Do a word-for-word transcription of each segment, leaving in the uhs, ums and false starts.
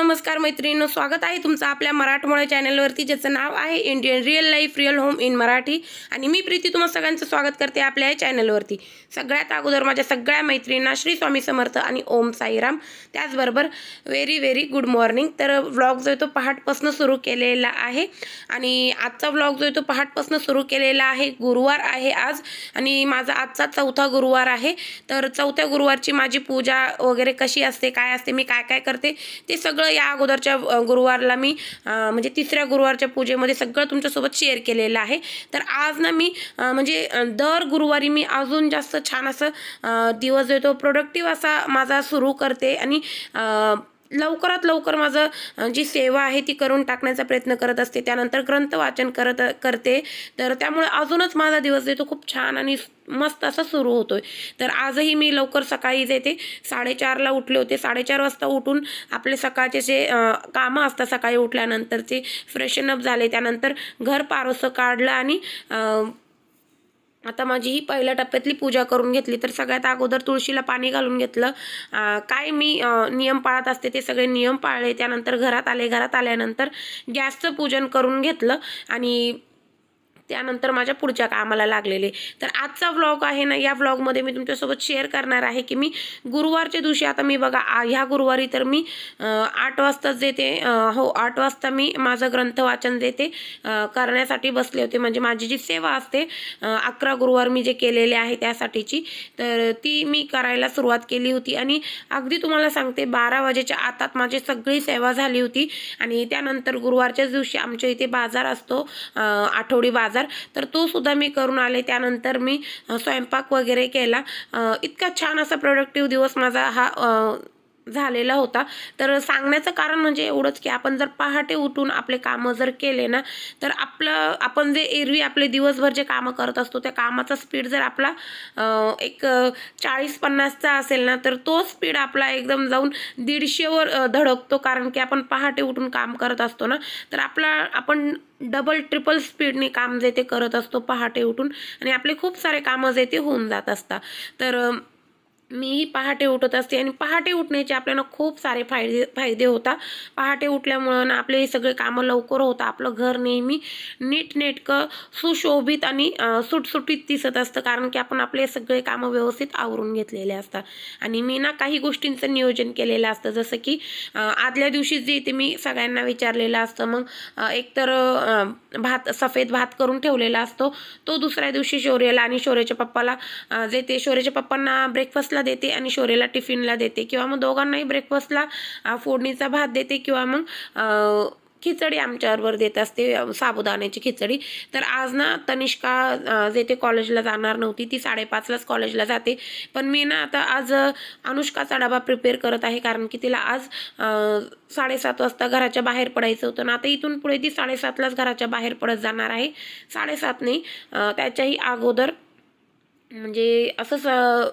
नमस्कार मैत्रिणींनो, स्वागत आहे तुमचं आपल्या मराठमोळ्या चॅनलवरती, ज्याचं नाव आहे Indian real life real home in Marathi. आणि मी प्रीती तुम्हा सगळ्यांचं स्वागत करते आपल्या या चॅनलवरती. सगळ्यात अगोदर माझ्या सगळ्या मैत्रिणींना श्री स्वामी समर्थ आणि ओम साईराम. त्याचबरोबर व्हेरी व्हेरी गुड मॉर्निंग. तर व्लॉग जो आहे तो पहाटपासून सुरू केलेला आहे आणि आजचा व्लॉग जो आहे तो पहाटपासून सुरू केलेला आहे. गुरुवार आहे आज आणि माझा आजचा चौथा गुरुवार आहे. तर चौथ्या गुरुवारची माझी पूजा वगैरे कशी असते, काय असते, मी काय काय करते ते सगळं या अगोदरच्या गुरुवारला मी म्हणजे तिसऱ्या गुरुवारच्या पूजेमध्ये सगळं तुमच्यासोबत शेअर केलेलं आहे. तर आज ना मी म्हणजे दर गुरुवारी मी अजून जास्त छान असं दिवस येतो प्रोडक्टिव्ह असा माझा सुरू करते आणि लवकरात लवकर माझं जी सेवा आहे ती करून टाकण्याचा प्रयत्न करत असते. त्यानंतर ग्रंथ वाचन करत करते. तर त्यामुळे अजूनच माझा दिवस येतो खूप छान आणि मस्त असा सुरू होतोय. तर आजही मी लवकर सकाळी येते, साडेचारला उठले होते. साडेचार वाजता उठून आपले सकाळचे जे कामं असतात सकाळी उठल्यानंतरचे फ्रेशनअप झाले, त्यानंतर घर पारोसं काढलं आणि आता माझी ही पहिल्या टप्प्यातली पूजा करून घेतली. तर सगळ्यात अगोदर तुळशीला पाणी घालून घेतलं. काय मी नियम पाळत असते ते सगळे नियम पाळले. त्यानंतर घरात आले. घरात आल्यानंतर गॅसचं पूजन करून घेतलं आणि त्यानंतर माझ्या पुढच्या कामाला लागलेले. तर आजचा व्लॉग आहे ना, या व्लॉगमध्ये मी तुमच्यासोबत शेअर करणार आहे की मी गुरुवारच्या दिवशी आता मी बघा ह्या गुरुवारी तर मी आठ वाजताच देते. हो, आठ वाजता मी माझं ग्रंथ वाचन देते करण्यासाठी बसले होते. म्हणजे माझी जी सेवा असते अकरा गुरुवार मी जे केलेले आहे त्यासाठीची, तर ती मी करायला सुरुवात केली होती आणि अगदी तुम्हाला सांगते बारा वाजेच्या आतात माझी सगळी सेवा झाली होती. आणि त्यानंतर गुरुवारच्याच दिवशी आमच्या इथे बाजार असतो, आठवडी बाजार, तर तो सुद्धा मी करून आले. त्यानंतर मी स्वयंपाक वगैरे केला. इतका छान असा प्रोडक्टिव्ह दिवस माझा हा झालेला होता. तर सांगण्याचं कारण म्हणजे एवढंच की आपण जर पहाटे उठून आपले कामं जर केले ना, तर आपलं आपण जे एरवी आपले दिवसभर जे कामं करत असतो त्या कामाचा स्पीड जर आपला एक चाळीस पन्नासचा असेल ना, तर तो स्पीड आपला एकदम जाऊन दीडशेवर धडकतो. कारण की आपण पहाटे उठून काम करत असतो ना, तर आपला आपण डबल ट्रिपल स्पीडने काम जे ते करत असतो पहाटे उठून आणि आपले खूप सारे कामं जे ते होऊन जात असतात. तर मीही पहाटे उठत असते आणि पहाटे उठण्याचे आपल्याला खूप सारे फायदे फायदे होता. पहाटे उठल्यामुळं ना आपले हे सगळे कामं लवकर होतं. आपलं घर नेहमी नीटनेटकं सुशोभित आणि सुटसुटीत दिसत असतं, कारण की आपण आपले सगळे कामं व्यवस्थित आवरून घेतलेले असतात. आणि मी ना काही गोष्टींचं नियोजन केलेलं असतं, जसं की आदल्या दिवशी जे ते मी सगळ्यांना विचारलेलं असतं. मग एकतर भात सफेद भात करून ठेवलेला असतो, तो दुसऱ्या दिवशी शौर्याला आणि शौर्याच्या पप्पाला जे ते शौर्याच्या पप्पांना ब्रेकफास्ट देते आणि शौर्याला टिफिनला देते, किंवा मग दोघांनाही ब्रेकफास्टला फोडणीचा भात देते किंवा मग खिचडी आमच्याबरोबर देत असते, साबुदाण्याची खिचडी. तर आज ना तनिष्का जे ते कॉलेजला जाणार नव्हती, ती साडेपाचलाच कॉलेजला जाते. पण मी ना आता आज अनुष्काचा डबा प्रिपेअर करत आहे, कारण की तिला आज साडेसात वाजता घराच्या बाहेर पडायचं होतं ना. आता इथून पुढे ती साडेसातलाच घराच्या बाहेर पडत जाणार आहे. साडेसात नाही, त्याच्याही अगोदर म्हणजे असंच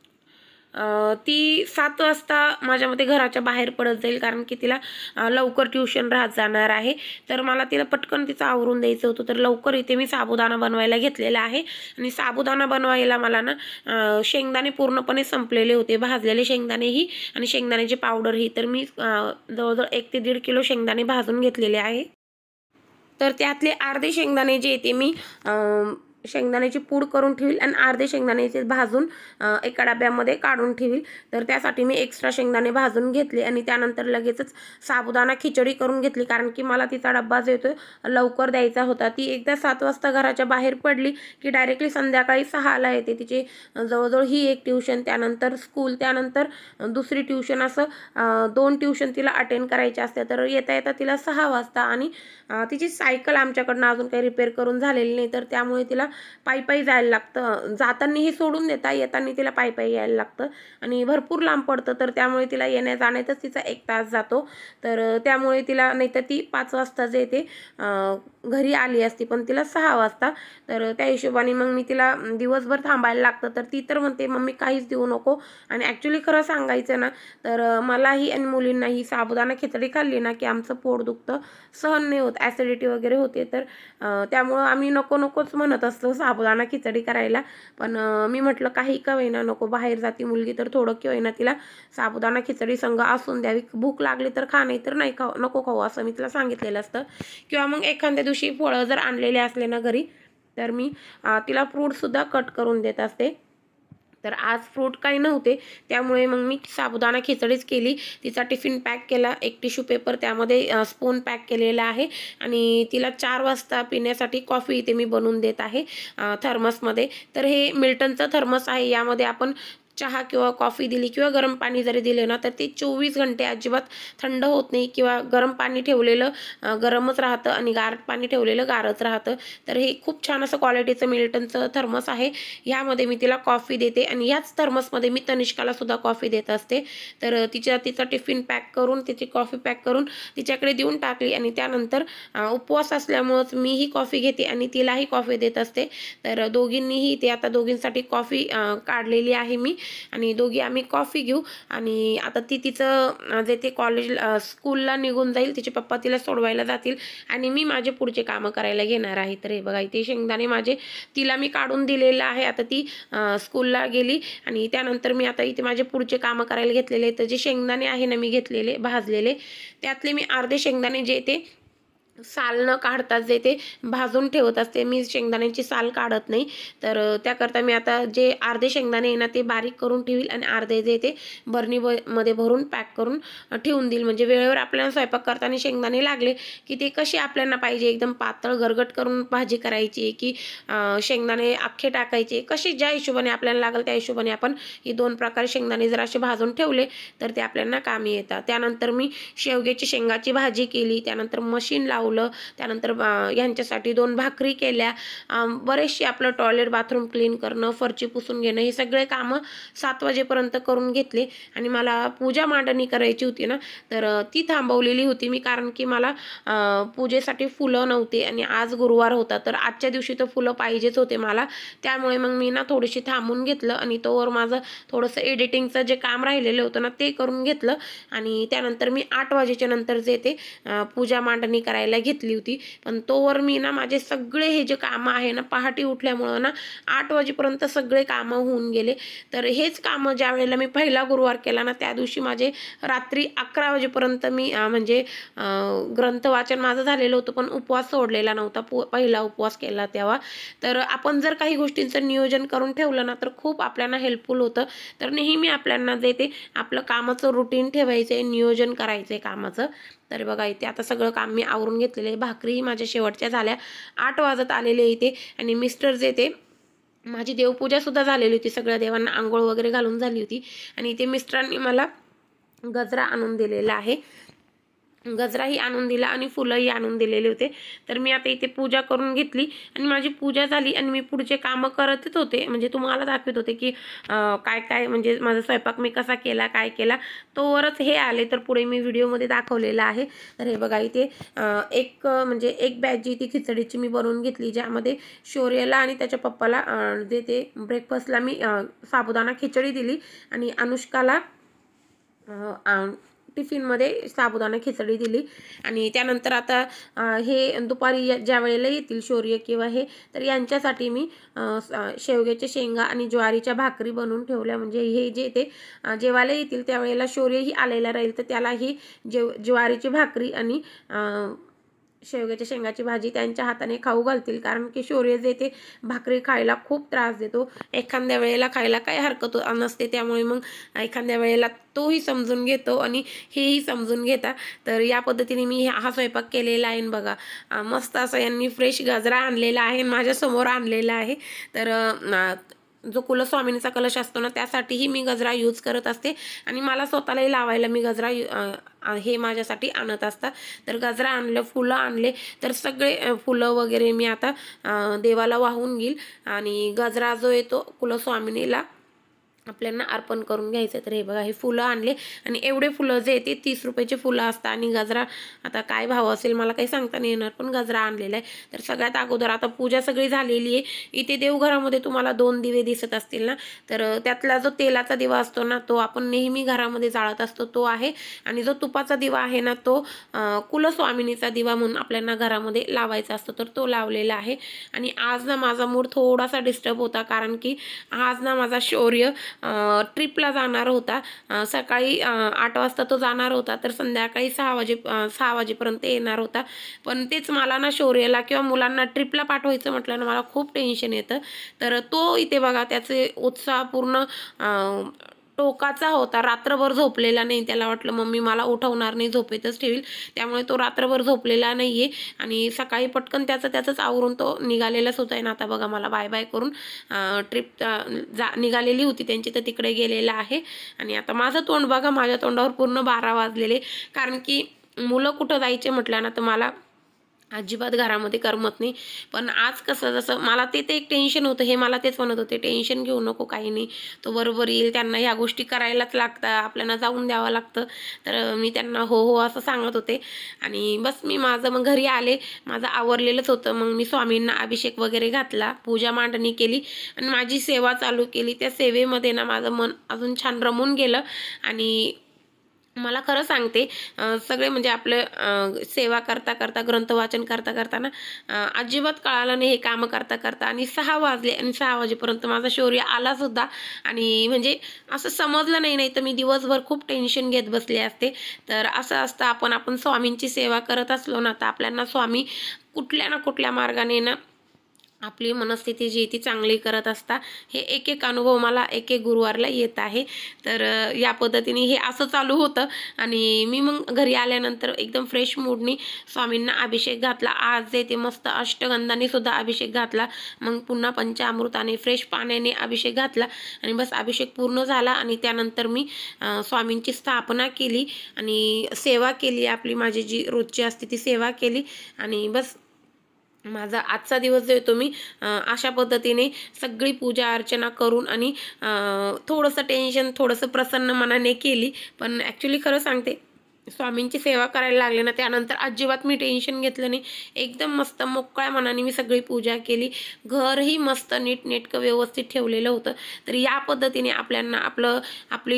ती सात वाजता माझ्या मते घराच्या बाहेर पडत जाईल, कारण की तिला लवकर ट्युशन राहत जाणार आहे. तर मला तिला पटकन तिचं आवरून द्यायचं होतं. तर लवकर इथे मी साबुदाणा बनवायला घेतलेला आहे आणि साबुदाणा बनवायला मला ना शेंगदाणे पूर्णपणे संपलेले होते, भाजलेले शेंगदाणेही आणि शेंगदाण्याची पावडरही. तर मी जवळजवळ एक ते दीड किलो शेंगदाणे भाजून घेतलेले आहे. तर त्यातले अर्धे शेंगदाणे जे येते मी शेंगदाण्याची पूड करून ठेवील आणि अर्धे शेंगदाण्याचे भाजून एका डब्यामध्ये काढून ठेवील. तर त्यासाठी मी एक्स्ट्रा शेंगदाणे भाजून घेतले आणि त्यानंतर लगेचच साबुदाणा खिचडी करून घेतली, कारण की मला तिचा डब्बा जो येतो लवकर द्यायचा होता. ती एकदा सात वाजता घराच्या बाहेर पडली की डायरेक्टली संध्याकाळी सहाला येते. तिची जवळजवळ ही एक ट्युशन, त्यानंतर स्कूल, त्यानंतर दुसरी ट्युशन, असं दोन ट्युशन तिला अटेंड करायचे असते. तर येता येता तिला सहा वाजता आणि तिची सायकल आमच्याकडनं अजून काही रिपेअर करून झालेली नाही, तर त्यामुळे तिला पायी पायी जायला लागतं. जातानाही सोडून देता, येताना तिला पायी पायी यायला लागतं आणि भरपूर लांब पडतं. तर त्यामुळे तिला येण्या जाण्यातच तिचा एक तास जातो. तर त्यामुळे तिला नाही तर ती पाच वाजता जे येते घरी आली असती, पण तिला सहा वाजता. तर त्या हिशोबाने मग मी तिला दिवसभर थांबायला लागतं. तर ती तर म्हणते मम्मी काहीच देऊ नको. आणि ॲक्च्युली खरं सांगायचं ना, तर मलाही आणि मुलींनाही साबुदाणा खिचडी खाल्ली ना की आमचं पोट दुखतं, सहन नाही होत, ॲसिडिटी वगैरे होते. तर त्यामुळं आम्ही नको नकोच म्हणत असतो असतो साबुदाणा खिचडी करायला, पण मी म्हटलं काही का होईना नको, बाहेर जाती मुलगी तर थोडं की होईना तिला साबुदाणा खिचडी संग असून द्यावी, भूक लागली तर खा नाही तर नाही खाऊ नको खाऊ असं मी तिला सांगितलेलं असतं. किंवा मग एखाद्या दिवशी फळं जर आणलेले असले ना घरी तर मी तिला फ्रूटसुद्धा कट करून देत असते. तर आज फ्रूट काही नव्हते त्यामुळे मग मी साबुदाणा खिचडीच केली. तिचा टिफिन पॅक केला, एक टिश्यू पेपर त्यामध्ये स्पून पॅक केलेला आहे आणि तिला चार वाजता पिण्यासाठी कॉफी इथे मी बनवून देत आहे थर्मसमध्ये. तर हे मिल्टनचं थर्मस आहे, यामध्ये आपण चहा किंवा कॉफी दिली किंवा गरम पाणी जरी दिले ना तर ते चोवीस घंटे अजिबात थंड होत नाही किंवा गरम पाणी ठेवलेलं गरमच राहतं आणि गार पाणी ठेवलेलं गारच राहतं. तर हे खूप छान असं क्वालिटीचं मिल्टनचं थर्मस आहे. ह्यामध्ये मी तिला कॉफी देते आणि याच थर्मसमध्ये मी तनिष्काला सुद्धा कॉफी देत असते. तर तिच्या तिचा टिफिन पॅक करून तिची कॉफी पॅक करून तिच्याकडे देऊन टाकली आणि त्यानंतर उपवास असल्यामुळंच मीही कॉफी घेते आणि तिलाही कॉफी देत असते. तर दोघींनीही ते आता दोघींसाठी कॉफी काढलेली आहे मी आणि दोघी आम्ही कॉफी घेऊ. आणि आता ती तिचं जे ते कॉलेज स्कूलला निघून जाईल, तिचे पप्पा तिला सोडवायला जातील आणि मी माझे पुढचे कामं करायला घेणार आहे. तर हे बघा इथे शेंगदाणे माझे तिला मी काढून दिलेलं आहे, आता ती स्कूलला गेली आणि त्यानंतर मी आता इथे माझे पुढचे कामं करायला घेतलेले. तर जे शेंगदाणे आहे ना मी घेतलेले भाजलेले, त्यातले मी अर्धे शेंगदाणे जे ते साल न काढताच जे ते भाजून ठेवत असते, मी शेंगदाण्याची साल काढत नाही. तर त्याकरता मी आता जे अर्धे शेंगदाणे आहे ना ते बारीक करून ठेवील आणि अर्धे जे ते बर्नी मध्ये भरून पॅक करून ठेवून देईल. म्हणजे वेळेवर आपल्याला स्वयंपाक करताना शेंगदाणे लागले की ते कसे आपल्याला पाहिजे, एकदम पातळ गरगट करून भाजी करायची की शेंगदाणे अख्खे टाकायचे, कसे ज्या हिशोबाने आपल्याला लागेल त्या हिशोबाने आपण हे दोन प्रकारे शेंगदाणे जर असे भाजून ठेवले तर ते आपल्याला कामी येतात. त्यानंतर मी शेवग्याची शेंगाची भाजी केली, त्यानंतर मशीन लावलं, त्यानंतर यांच्यासाठी दोन भाकरी केल्या, बरेचसे आपलं टॉयलेट बाथरूम क्लीन करणं, फरची पुसून घेणं, हे सगळे कामं सात वाजेपर्यंत करून घेतले. आणि मला पूजा मांडणी करायची होती ना तर ती थांबवलेली होती मी, कारण की मला पूजेसाठी फुलं नव्हते आणि आज गुरुवार होता तर आजच्या दिवशी तर फुलं पाहिजेच होते मला. त्यामुळे मग मी ना थोडीशी थांबून घेतलं आणि तोवर माझं थोडंसं एडिटिंगचं जे काम राहिलेलं होतं ना ते करून घेतलं. आणि त्यानंतर मी आठ वाजेच्या नंतर जे ते पूजा मांडणी करायला घेतली होती. पण तोवर मी ना माझे सगळे हे जे कामं आहे ना पहाटे उठल्यामुळं ना आठ वाजेपर्यंत सगळे कामं होऊन गेले. तर हेच कामं ज्या वेळेला मी पहिला गुरुवार केला ना त्या दिवशी माझे रात्री अकरा वाजेपर्यंत मी म्हणजे ग्रंथ वाचन माझं झालेलं होतं, पण उपवास सोडलेला नव्हता, पहिला उपवास केला तेव्हा. तर आपण जर काही गोष्टींचं नियोजन करून ठेवलं ना तर खूप आपल्याला हेल्पफुल होतं. तर नेहमी आपल्याला जे ते आपलं कामाचं रुटीन ठेवायचं आहे, नियोजन करायचं आहे कामाचं. तर बघा इथे आता सगळं काम मी आवरून घेतलेलं आहे. भाकरी माझ्या शेवटच्या झाल्या, आठ वाजत आलेले इथे. आणि मिस्टर जे ते माझी देवपूजासुद्धा झालेली होती, सगळ्या देवांना आंघोळ वगैरे घालून झाली होती. आणि इथे मिस्टरांनी मला गजरा आणून दिलेला आहे, गजराही आणून दिला आणि फुलंही आणून दिलेले होते. तर मी आता इथे पूजा करून घेतली आणि माझी पूजा झाली आणि मी पुढचे कामं करतच होते, म्हणजे तुम्हाला दाखवत होते की काय काय म्हणजे माझा स्वयंपाक मी कसा केला काय केला. तोवरच हे आले तर पुढे मी व्हिडिओमध्ये दाखवलेलं आहे. तर हे बघा इथे एक म्हणजे एक बॅच जी ती खिचडीची मी बनवून घेतली, ज्यामध्ये शौर्यला आणि त्याच्या पप्पाला जे ते ब्रेकफास्टला मी साबुदाणा खिचडी दिली आणि अनुष्काला टिफिनमध्ये साबुदाणा खिचडी दिली. आणि त्यानंतर आता हे दुपारी ज्या वेळेला येतील शौर्य किंवा हे, तर यांच्यासाठी मी शेवग्याच्या शेंगा आणि ज्वारीच्या भाकरी बनवून ठेवल्या. म्हणजे हे जे ते जेवायला येतील त्यावेळेला शौर्यही आलेला राहील तर त्याला ही जेव ज्वारीची भाकरी आणि शेवग्याच्या शेंगाची भाजी त्यांच्या हाताने खाऊ घालतील, कारण की शौर्य जे ते भाकरी खायला खूप त्रास देतो. एखाद्या वेळेला खायला काही हरकत नसते, त्यामुळे मग एखाद्या वेळेला तोही समजून घेतो आणि हेही समजून घेतात. तर या पद्धतीने मी हा स्वयंपाक केलेला आहे. बघा मस्त असं यांनी फ्रेश गजरा आणलेला आहे, माझ्यासमोर आणलेला आहे. तर जो कुलस्वामिनीचा कलश असतो ना त्यासाठीही मी गजरा यूज करत असते आणि मला स्वतःलाही लावायला मी गजरा हे माझ्यासाठी आणत असतात. तर गजरा आणलं, फुलं आणले, तर सगळे फुलं वगैरे मी आता देवाला वाहून घेईल. आणि गजरा जो येतो कुलस्वामिनीला आपल्याला अर्पण करून घ्यायचं. तर हे बघा हे फुलं आणले आणि एवढे फुलं जे ते तीस रुपयाचे फुलं असतात आणि गजरा आता काय भाव असेल मला काही सांगता नाही येणार, पण गजरा आणलेला आहे. तर सगळ्यात अगोदर आता पूजा सगळी झालेली आहे. इथे देवघरामध्ये तुम्हाला दोन दिवे दिसत असतील ना, तर त्यातला जो तेलाचा दिवा असतो ना तो आपण नेहमी घरामध्ये जाळत असतो तो आहे, आणि जो तुपाचा दिवा आहे ना तो कुलस्वामिनीचा दिवा म्हणून आपल्याला घरामध्ये लावायचा असतो, तर तो लावलेला आहे. आणि आज ना माझा मूड थोडासा डिस्टर्ब होता, कारण की आज ना माझा शौर्य ट्रिपला जाणार होता. सकाळी आठ वाजता तो जाणार होता, तर संध्याकाळी सहा वाजे सहा वाजेपर्यंत येणार होता. पण तेच मला ना शौर्यला किंवा मुलांना ट्रिपला पाठवायचं म्हटलं ना मला खूप टेन्शन येतं. तर तो इथे बघा त्याचे उत्साह पूर्ण टोकाचा होता. रात्रभर झोपलेला नाही. त्याला वाटलं मम्मी मला उठवणार नाही, झोपेतच ठेवील, त्यामुळे तो रात्रभर झोपलेला नाही आहे. आणि सकाळी पटकन त्याचं त्याचंच आवरून तो निघालेलाच होता. आणि आता बघा मला बाय बाय करून ट्रिप जा निघालेली होती त्यांची, तर तिकडे गेलेला आहे. आणि आता माझं तोंड बघा, माझ्या तोंडावर पूर्ण बारा वाजलेले, कारण की मुलं कुठं जायचे म्हटलं ना तर मला अजिबात घरामध्ये करमत नाही. पण आज कसं जसं मला ते ते एक टेन्शन होतं, हे मला तेच म्हणत होते टेन्शन घेऊ नको, काही नाही, तो बरोबर येईल, त्यांना ह्या गोष्टी करायलाच लागतात, आपल्याला जाऊन द्यावं लागतं. तर मी त्यांना हो हो असं सांगत होते. आणि बस मी माझं मग घरी आले, माझं आवरलेलंच होतं. मग मी स्वामींना अभिषेक वगैरे घातला, पूजा मांडणी केली आणि माझी सेवा चालू केली. त्या सेवेमध्ये ना माझं मन अजून छान रमून गेलं. आणि मला खरं सांगते सगळे म्हणजे आपलं सेवा करता करता ग्रंथ वाचन करता करताना अजिबात कळालं नाही हे कामं करता करता. आणि सहा वाजले आणि सहा वाजेपर्यंत माझा शौर्य आला सुद्धा. आणि म्हणजे असं समजलं नाही, नाही तर मी दिवसभर खूप टेन्शन घेत बसले असते. तर असं असतं, आपण आपण स्वामींची सेवा करत असलो ना तर आपल्याला स्वामी कुठल्या ना कुठल्या मार्गाने ना आपली मनस्थिती जी ती चांगली करत असता. हे एक एक अनुभव मला एक एक गुरुवारला येत आहे. तर या पद्धतीने हे असं चालू होतं. आणि मी मग घरी आल्यानंतर एकदम फ्रेश मूडनी स्वामींना अभिषेक घातला. आज जे ते मस्त अष्टगंधाने सुद्धा अभिषेक घातला. मग पुन्हा पंचामृताने फ्रेश पाण्याने अभिषेक घातला आणि बस अभिषेक पूर्ण झाला. आणि त्यानंतर मी स्वामींची स्थापना केली आणि सेवा केली, आपली माझी जी रोजची असते ती सेवा केली. आणि बस माझा आजचा दिवस जो आहे तो मी अशा पद्धतीने सगळी पूजा अर्चना करून आणि थोडंसं टेन्शन थोडंसं प्रसन्न मनाने केली. पण ॲक्च्युली खरं सांगते, स्वामींची सेवा करायला लागले ना त्यानंतर अजिबात मी टेन्शन घेतलं नाही. एकदम मस्त मोकळ्या मनाने मी सगळी पूजा केली. घरही मस्त नीटनेटकं व्यवस्थित ठेवलेलं होतं. तर या पद्धतीने आपल्याला आपलं आपली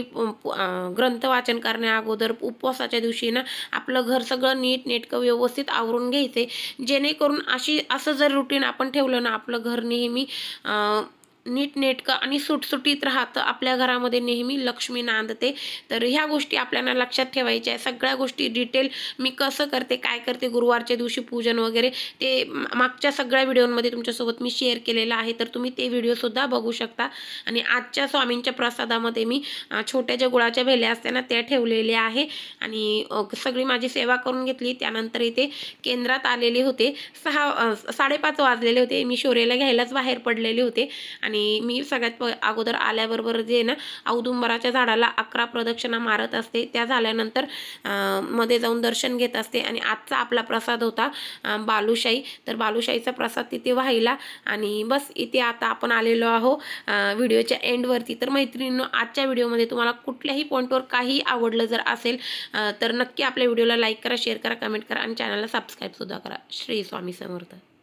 ग्रंथ वाचन करण्या अगोदर उपवासाच्या दिवशी ना आपलं घर सगळं नीटनेटकं व्यवस्थित आवरून घ्यायचे, जेणेकरून अशी असं जर रुटीन आपण ठेवलं ना आपलं घर नेहमी नीटनेटकं आणि सुटसुटीत राहतं. आपल्या घरामध्ये नेहमी लक्ष्मी नांदते. तर ह्या गोष्टी आपल्याला लक्षात ठेवायच्या आहे. सगळ्या गोष्टी डिटेल मी कसं करते, काय करते गुरुवारच्या दिवशी पूजन वगैरे, ते मागच्या सगळ्या व्हिडिओमध्ये तुमच्यासोबत मी शेअर केलेलं आहे. तर तुम्ही ते व्हिडिओसुद्धा बघू शकता. आणि आजच्या स्वामींच्या प्रसादामध्ये मी छोट्या ज्या गुळाच्या भेल्या असत्या ना त्या ठेवलेल्या आहे. आणि सगळी माझी सेवा करून घेतली. त्यानंतर इथे केंद्रात आलेले होते. सहा साडेपाच वाजलेले होते. मी शौर्याला घ्यायलाच बाहेर पडलेले होते. आणि मी सगळ्यात अगोदर आल्याबरोबर जे ना औदुंबराच्या झाडाला अकरा प्रदक्षिणा मारत असते. त्या झाल्यानंतर मध्ये जाऊन दर्शन घेत असते. आणि आजचा आपला प्रसाद होता बालुशाही. तर बालुशाहीचा प्रसाद तिथे व्हायला. आणि बस इथे आता आपण आलेलो आहो व्हिडिओच्या एंडवरती. तर मैत्रिणींनो, आजच्या व्हिडिओमध्ये तुम्हाला कुठल्याही पॉईंटवर काही आवडलं जर असेल तर नक्की आपल्या व्हिडिओला लाईक करा, शेअर करा, कमेंट करा आणि चॅनलला सबस्क्राईबसुद्धा करा. श्री स्वामी समर्थ.